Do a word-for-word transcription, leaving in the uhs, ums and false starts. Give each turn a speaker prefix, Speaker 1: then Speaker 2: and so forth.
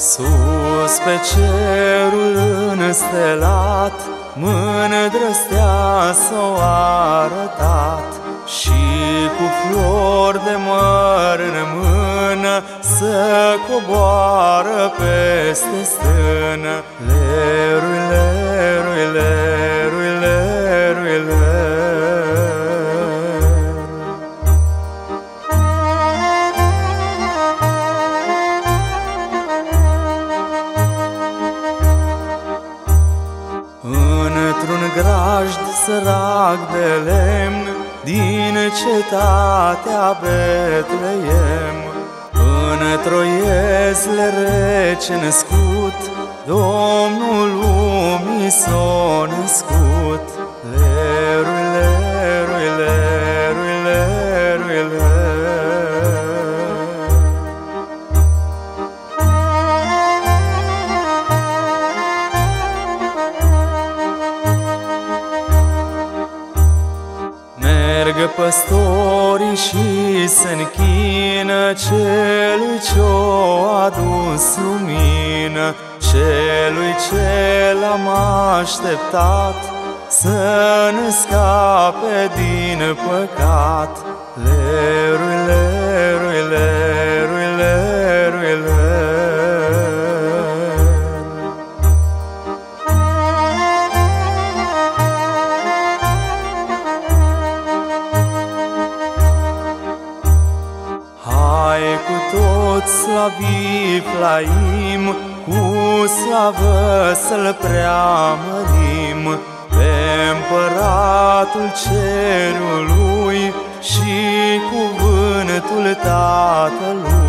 Speaker 1: Sus pe cerul înstelat, mândrăstea s-o arătat, și cu flori de măr în mână să coboară peste stână. Lerui, lerui, lerui, lerui, lerui. Într-un grajd sărac de lemn din cetatea Betleem, într-o iesle rece născut, Domnul lumii s-a născut. Lerui, lerui, lerui, lerui, lerui. Merg păstorii și se închină celui ce-o adus lumină, celui ce l-am așteptat să ne scape din păcat. Lerui, lerui, lerui, lerui, lerui. Hai cu toți slavi Flaim, cu slavă să-L preamărim, pe Împăratul Cerului și cuvântul Tatălui.